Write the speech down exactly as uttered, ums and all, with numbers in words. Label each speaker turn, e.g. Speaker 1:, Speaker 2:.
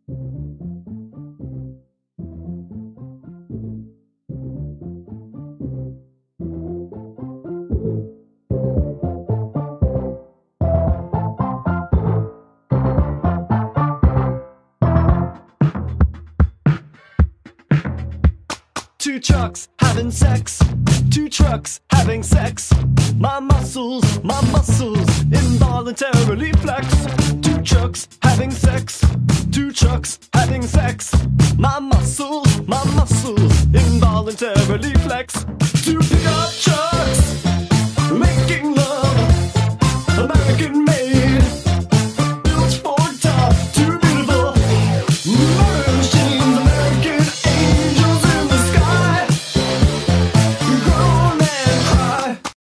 Speaker 1: Two trucks having sex, two trucks having sex. My muscles, my muscles involuntarily flex. Two trucks having sex, two trucks having sex. My muscles, my muscles involuntarily flex. Two pickup trucks